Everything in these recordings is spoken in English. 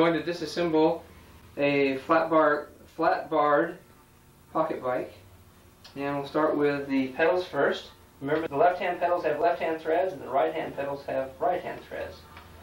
going to disassemble a flat-barred pocket bike, and we'll start with the pedals first. Remember, the left-hand pedals have left-hand threads and the right-hand pedals have right-hand threads.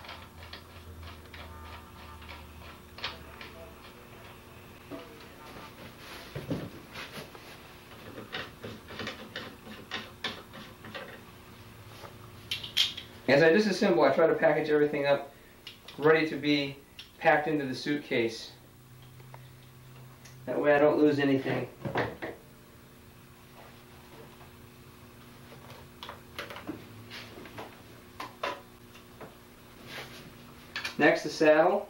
As I disassemble, I try to package everything up ready to be packed into the suitcase. That way I don't lose anything. Next, the saddle.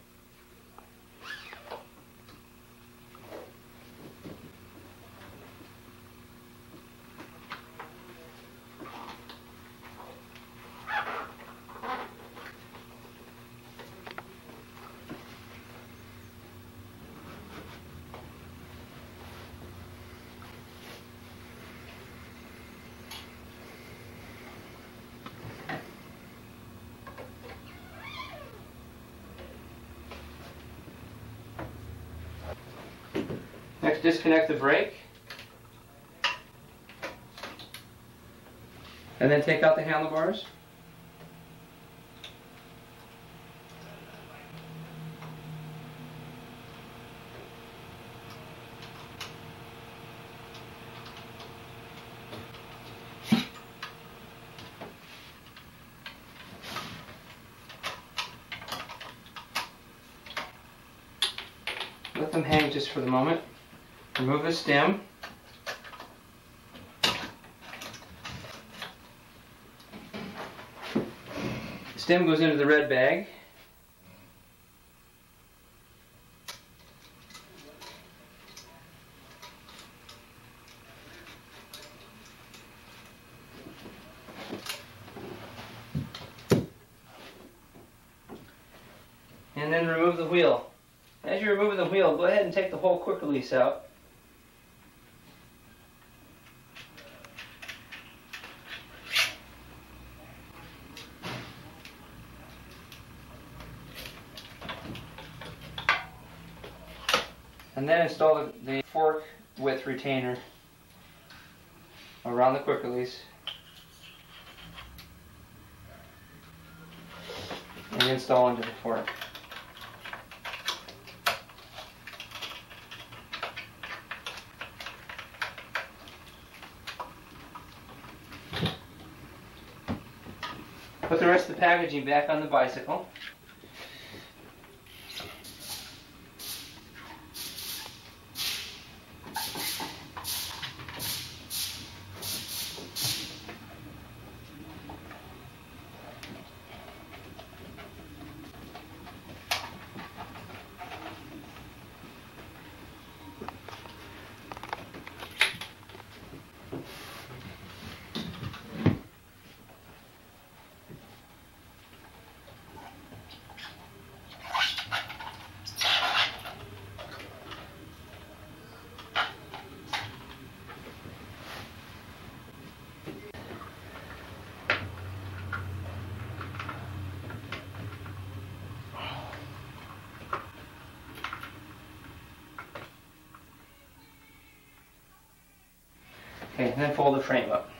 Next, disconnect the brake, and then take out the handlebars. Let them hang just for the moment. Remove the stem. The stem goes into the red bag. And then remove the wheel. As you're removing the wheel, go ahead and take the whole quick release out. And then install the fork width retainer around the quick release and install into the fork. Put the rest of the packaging back on the bicycle. Okay, and then fold the frame up.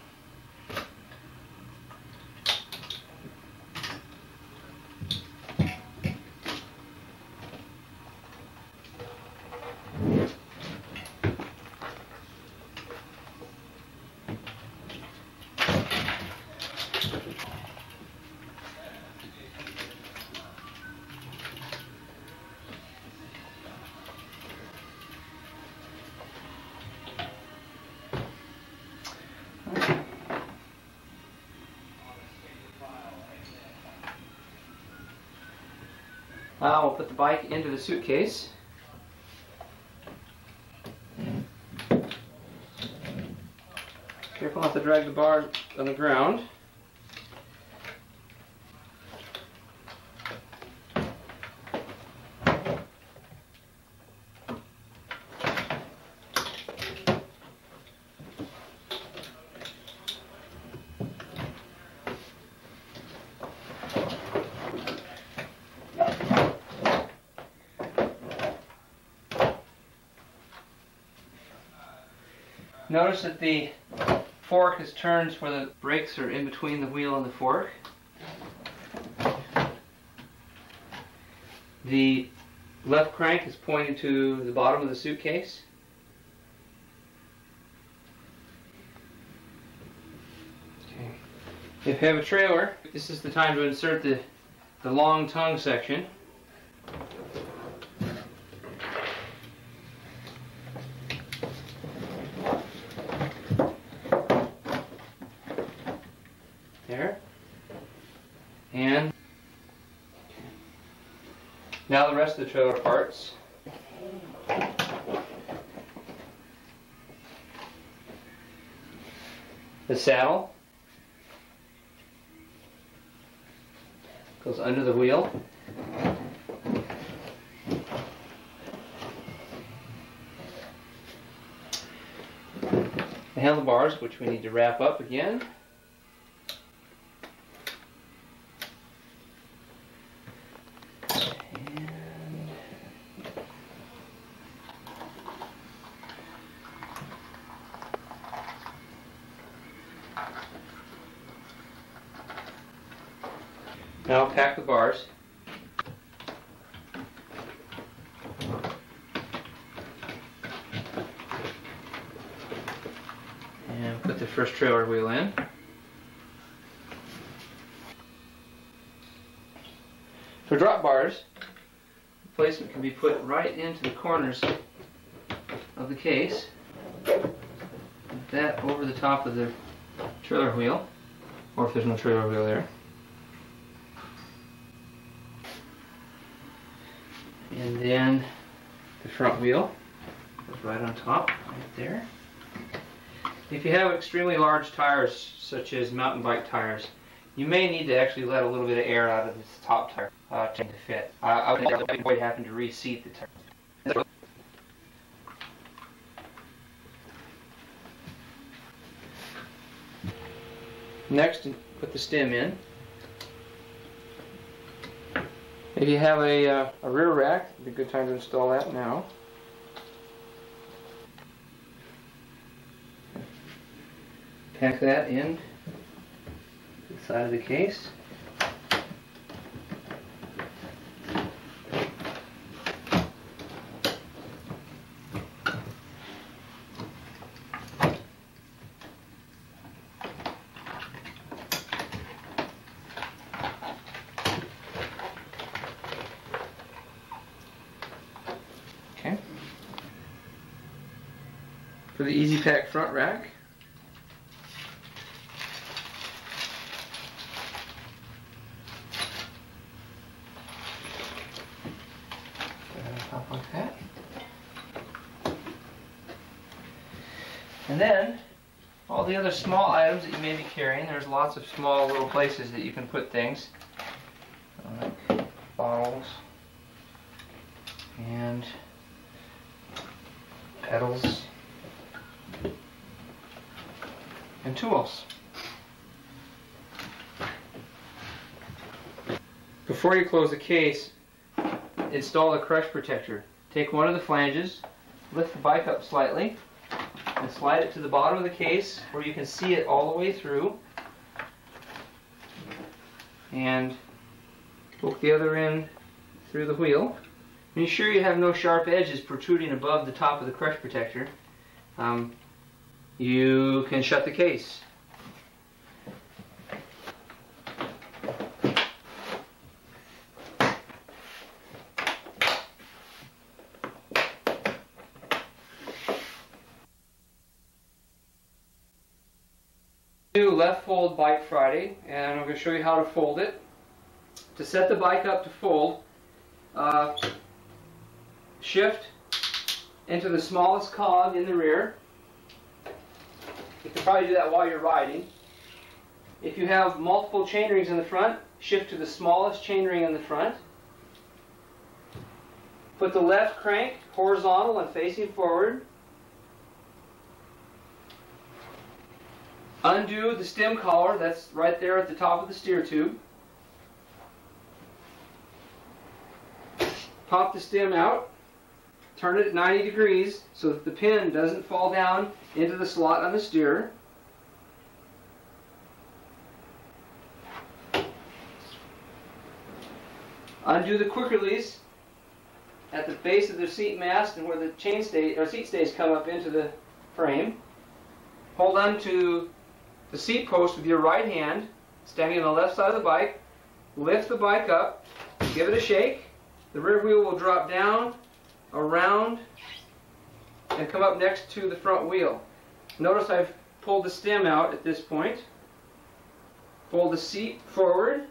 Now we'll put the bike into the suitcase. Careful not to drag the bar on the ground. Notice that the fork is turned where the brakes are in between the wheel and the fork. The left crank is pointing to the bottom of the suitcase. Okay. If you have a trailer, this is the time to insert the long tongue section. There. And now the rest of the trailer parts. The saddle goes under the wheel. The handlebars, which we need to wrap up again. Now pack the bars. And put the first trailer wheel in. For drop bars, the placement can be put right into the corners of the case. Put that over the top of the trailer wheel, or if there's no trailer wheel there. And then the front wheel goes right on top, right there. If you have extremely large tires, such as mountain bike tires, you may need to actually let a little bit of air out of this top tire to fit. I would avoid having to reseat the tire. Next, put the stem in. If you have a rear rack, it'd be a good time to install that now. Pack that in to the side of the case. Okay. For the Easy Pack front rack, top like that. And then all the other small items that you may be carrying, there's lots of small little places that you can put things, like bottles and pedals and tools. Before you close the case, install the crush protector. Take one of the flanges, lift the bike up slightly, and slide it to the bottom of the case where you can see it all the way through, and poke the other end through the wheel. Be sure you have no sharp edges protruding above the top of the crush protector. You can shut the case. Do left fold Bike Friday, and I'm going to show you how to fold it. To set the bike up to fold, shift into the smallest cog in the rear. You can probably do that while you're riding. If you have multiple chainrings in the front, shift to the smallest chainring in the front. Put the left crank horizontal and facing forward. Undo the stem collar, that's right there at the top of the steer tube. Pop the stem out, turn it at 90 degrees so that the pin doesn't fall down into the slot on the steer. Undo the quick release at the base of the seat mast and where the seat stays come up into the frame. Hold on to the seat post with your right hand, standing on the left side of the bike. Lift the bike up, give it a shake. The rear wheel will drop down, around, and come up next to the front wheel. Notice I've pulled the stem out at this point. Fold the seat forward.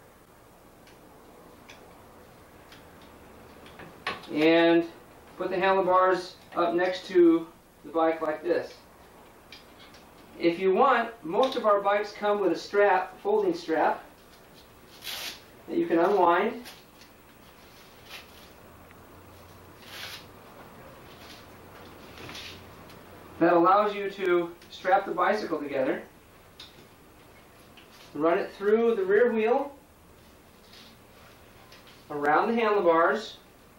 And put the handlebars up next to the bike like this. If you want, most of our bikes come with a strap, folding strap, that you can unwind. That allows you to strap the bicycle together. Run it through the rear wheel, around the handlebars,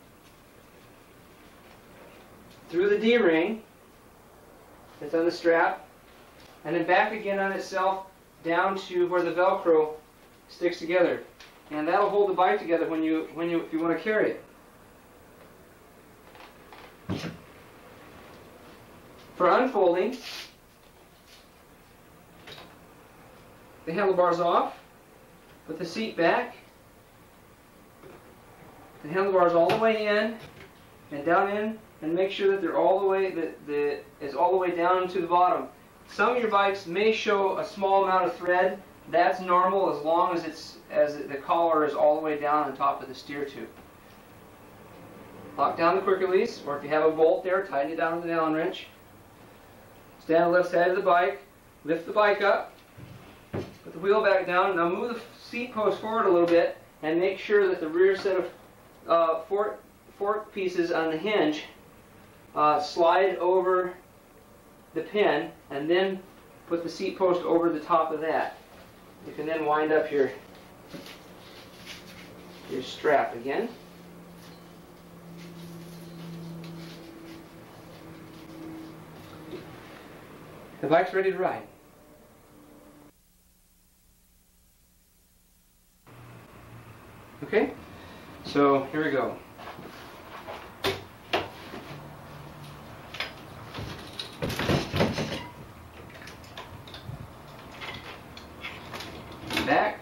through the D-ring that's on the strap, and then back again on itself down to where the Velcro sticks together. And that'll hold the bike together if you want to carry it. For unfolding, the handlebars off, put the seat back, the handlebars all the way in and down in, and make sure that they're all the way it's all the way down to the bottom. Some of your bikes may show a small amount of thread. That's normal as long as the collar is all the way down on top of the steer tube. Lock down the quick release, or if you have a bolt there, tighten it down with an Allen wrench. Stand on the left side of the bike, lift the bike up, put the wheel back down. Now move the seat post forward a little bit and make sure that the rear set of fork pieces on the hinge slide over the pin, and then put the seat post over the top of that. You can then wind up your strap again. The bike's ready to ride. Okay, so here we go. Back.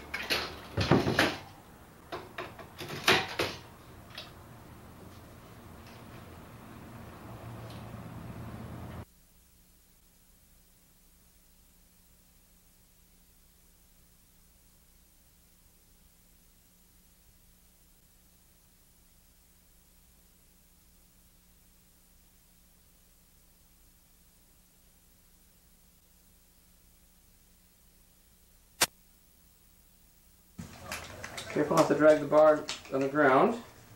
Careful not to drag the bar on the ground.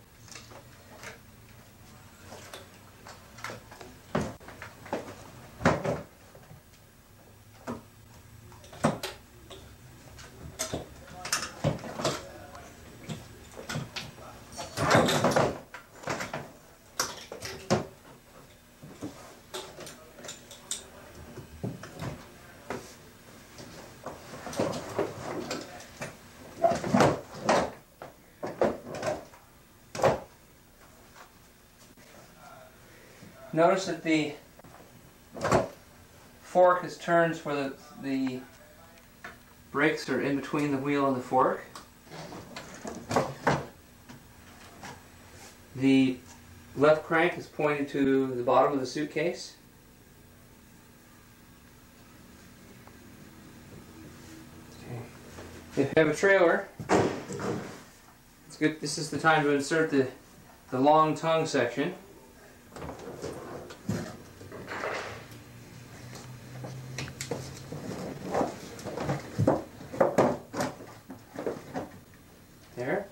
Notice that the fork is turned where the brakes are in between the wheel and the fork. The left crank is pointed to the bottom of the suitcase. Okay. If you have a trailer, it's good. This is the time to insert the long tongue section. There.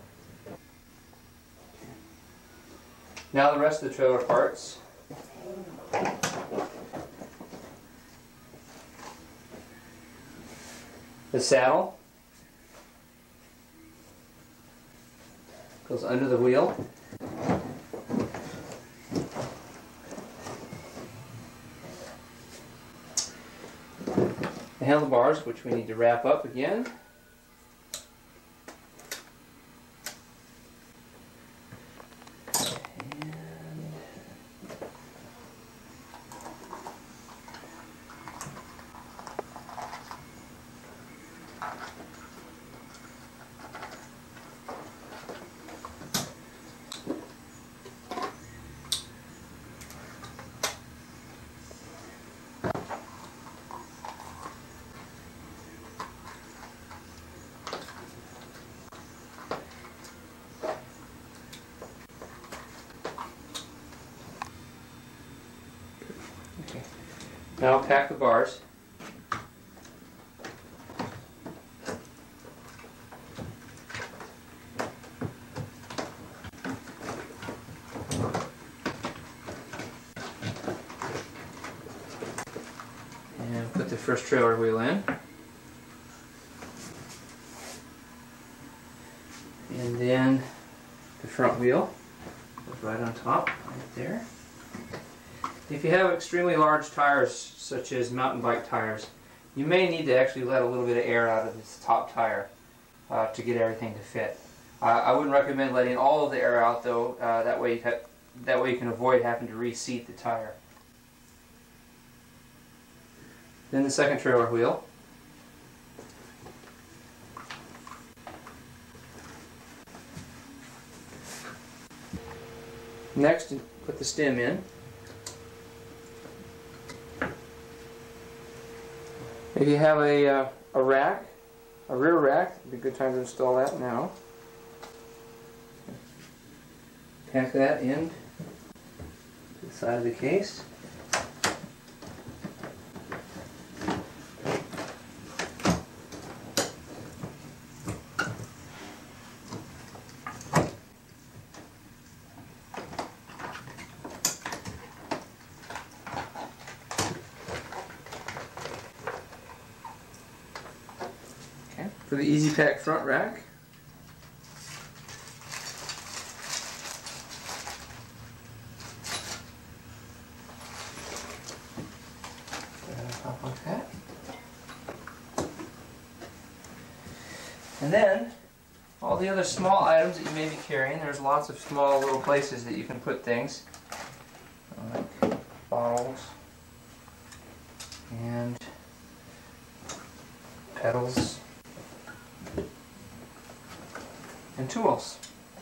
Now the rest of the trailer parts. The saddle goes under the wheel. the handlebars, which we need to wrap up again. Now I'll pack the bars. And put the first trailer wheel in. And then the front wheel goes right on top, right there. If you have extremely large tires, such as mountain bike tires, you may need to actually let a little bit of air out of this top tire to get everything to fit. I wouldn't recommend letting all of the air out though, that way you can avoid having to reseat the tire. Then the second trailer wheel. Next, put the stem in. If you have a rack, a rear rack, it'd be a good time to install that now. Pack that in to the side of the case. For the EasyPack front rack, pop like that. And then all the other small items that you may be carrying, there's lots of small little places that you can put things, like bottles and pedals and tools.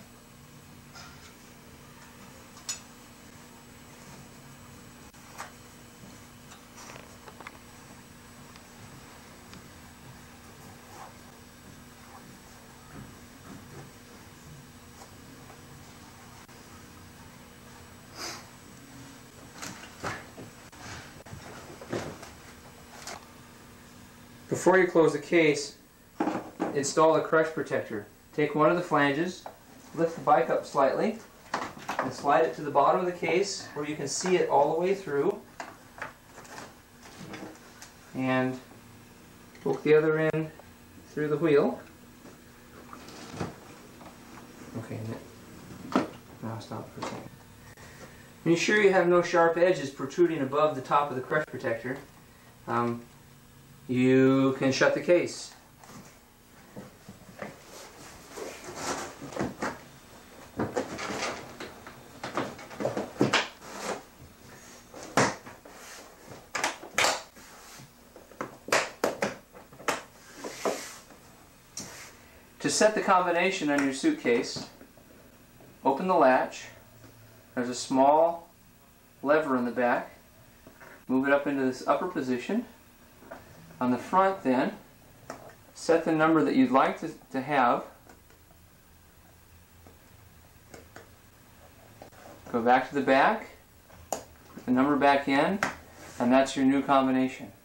Before you close the case, install the crush protector. Take one of the flanges, lift the bike up slightly, and slide it to the bottom of the case where you can see it all the way through. And poke the other end through the wheel. Okay, now stop for a second. When you're sure you have no sharp edges protruding above the top of the crush protector, you can shut the case. To set the combination on your suitcase, open the latch. There's a small lever in the back. Move it up into this upper position. On the front then, set the number that you'd like to have. Go back to the back, put the number back in, and that's your new combination.